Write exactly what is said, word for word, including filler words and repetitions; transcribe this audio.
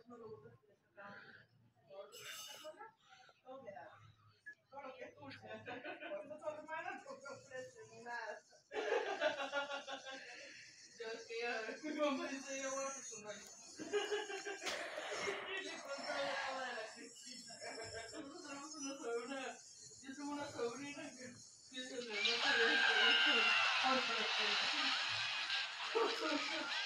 Yo es que ya, mi mamá dice, yo voy a personalizar. Y le contaba el agua de la Cristina. Nosotros tenemos una sobrina, yo tengo una sobrina que piensa en el norte de este.